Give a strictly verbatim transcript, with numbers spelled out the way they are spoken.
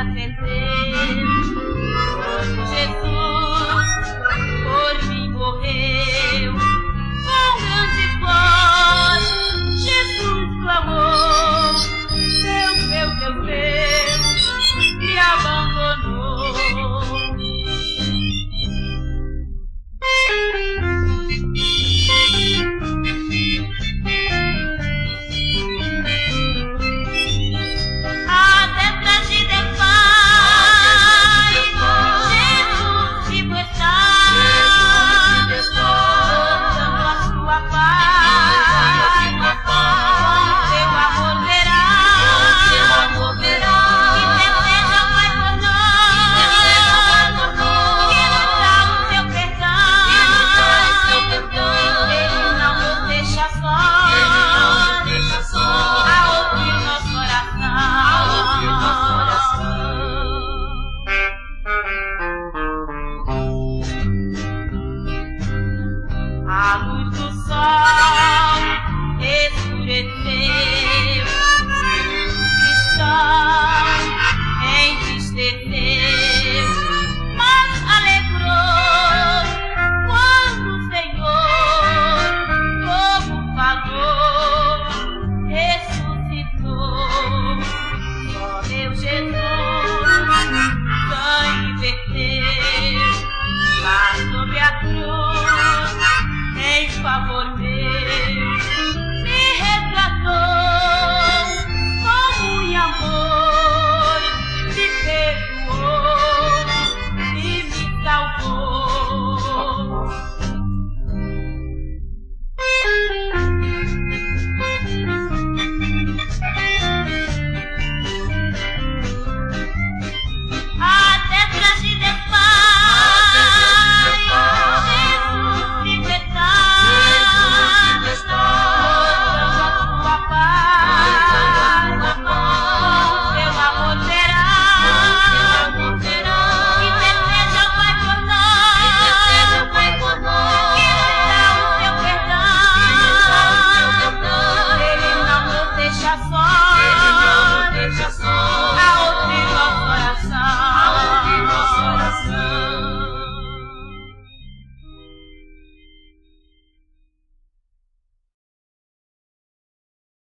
certeza. Quando Jesus por mim morreu, com grande voz Jesus clamou: Deus meu, Deus meu, me abandonou. A luz do sol escureceu, o cristão entristeceu, mas alegrou quando o Senhor, como falou, ressuscitou. Só meu Jesus sangue verteu lá sobre a cruz em favor